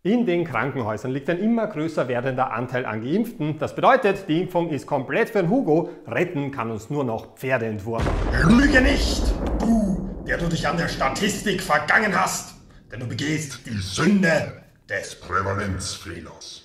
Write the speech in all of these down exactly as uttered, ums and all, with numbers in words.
In den Krankenhäusern liegt ein immer größer werdender Anteil an Geimpften. Das bedeutet, die Impfung ist komplett für den Hugo. Retten kann uns nur noch Pferdeentwurf. Lüge nicht, du, der du dich an der Statistik vergangen hast, denn du begehst die Sünde des Prävalenzfehlers.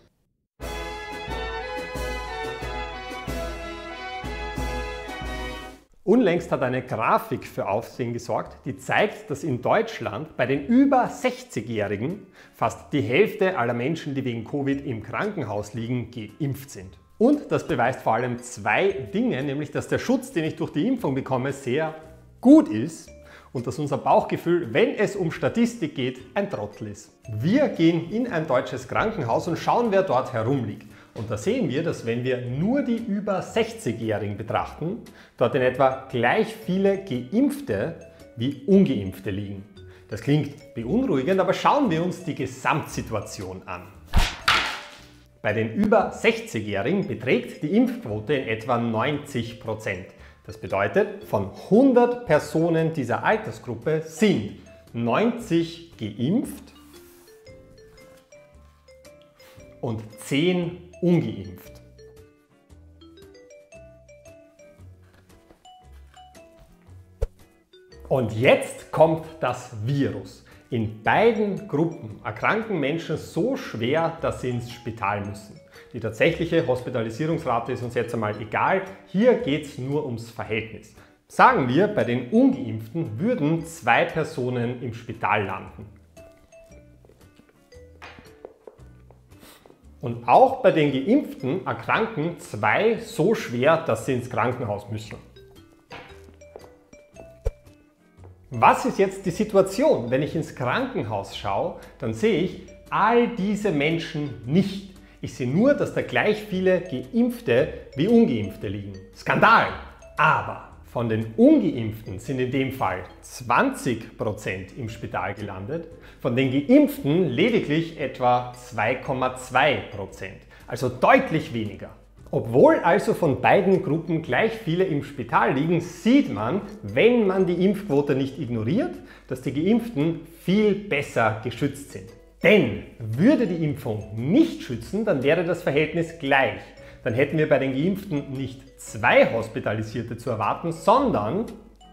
Unlängst hat eine Grafik für Aufsehen gesorgt, die zeigt, dass in Deutschland bei den über sechzigjährigen fast die Hälfte aller Menschen, die wegen Covid im Krankenhaus liegen, geimpft sind. Und das beweist vor allem zwei Dinge, nämlich dass der Schutz, den ich durch die Impfung bekomme, sehr gut ist und dass unser Bauchgefühl, wenn es um Statistik geht, ein Trottel ist. Wir gehen in ein deutsches Krankenhaus und schauen, wer dort herumliegt. Und da sehen wir, dass wenn wir nur die über sechzigjährigen betrachten, dort in etwa gleich viele Geimpfte wie Ungeimpfte liegen. Das klingt beunruhigend, aber schauen wir uns die Gesamtsituation an. Bei den über sechzigjährigen beträgt die Impfquote in etwa neunzig Prozent. Das bedeutet, von hundert Personen dieser Altersgruppe sind neunzig geimpft und zehn ungeimpft. Und jetzt kommt das Virus. In beiden Gruppen erkranken Menschen so schwer, dass sie ins Spital müssen. Die tatsächliche Hospitalisierungsrate ist uns jetzt einmal egal. Hier geht es nur ums Verhältnis. Sagen wir, bei den Ungeimpften würden zwei Personen im Spital landen. Und auch bei den Geimpften erkranken zwei so schwer, dass sie ins Krankenhaus müssen. Was ist jetzt die Situation? Wenn ich ins Krankenhaus schaue, dann sehe ich all diese Menschen nicht. Ich sehe nur, dass da gleich viele Geimpfte wie Ungeimpfte liegen. Skandal! Aber von den Ungeimpften sind in dem Fall zwanzig Prozent im Spital gelandet, von den Geimpften lediglich etwa zwei Komma zwei Prozent, also deutlich weniger. Obwohl also von beiden Gruppen gleich viele im Spital liegen, sieht man, wenn man die Impfquote nicht ignoriert, dass die Geimpften viel besser geschützt sind. Denn würde die Impfung nicht schützen, dann wäre das Verhältnis gleich. Dann hätten wir bei den Geimpften nicht zwei Hospitalisierte zu erwarten, sondern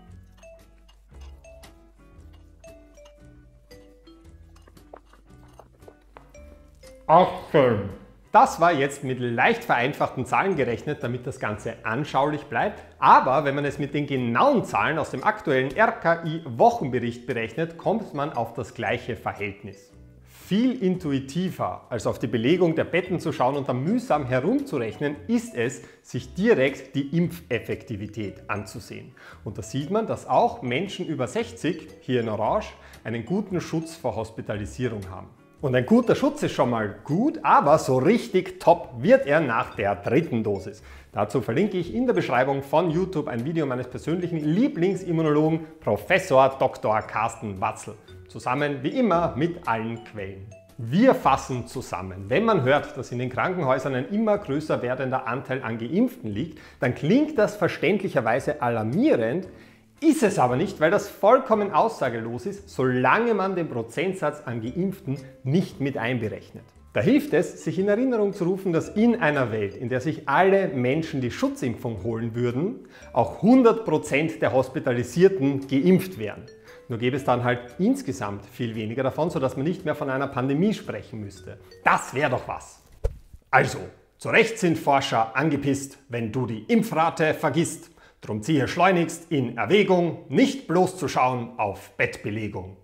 achtzehn. Das war jetzt mit leicht vereinfachten Zahlen gerechnet, damit das Ganze anschaulich bleibt. Aber wenn man es mit den genauen Zahlen aus dem aktuellen R K I-Wochenbericht berechnet, kommt man auf das gleiche Verhältnis. Viel intuitiver als auf die Belegung der Betten zu schauen und dann mühsam herumzurechnen, ist es, sich direkt die Impfeffektivität anzusehen. Und da sieht man, dass auch Menschen über sechzig, hier in Orange, einen guten Schutz vor Hospitalisierung haben. Und ein guter Schutz ist schon mal gut, aber so richtig top wird er nach der dritten Dosis. Dazu verlinke ich in der Beschreibung von YouTube ein Video meines persönlichen Lieblingsimmunologen Professor Doktor Carsten Watzl. Zusammen wie immer mit allen Quellen. Wir fassen zusammen. Wenn man hört, dass in den Krankenhäusern ein immer größer werdender Anteil an Geimpften liegt, dann klingt das verständlicherweise alarmierend, ist es aber nicht, weil das vollkommen aussagelos ist, solange man den Prozentsatz an Geimpften nicht mit einberechnet. Da hilft es, sich in Erinnerung zu rufen, dass in einer Welt, in der sich alle Menschen die Schutzimpfung holen würden, auch hundert Prozent der Hospitalisierten geimpft wären. Nur gäbe es dann halt insgesamt viel weniger davon, sodass man nicht mehr von einer Pandemie sprechen müsste. Das wäre doch was. Also, zu Recht sind Forscher angepisst, wenn du die Impfrate vergisst. Drum ziehe schleunigst in Erwägung, nicht bloß zu schauen auf Bettbelegung.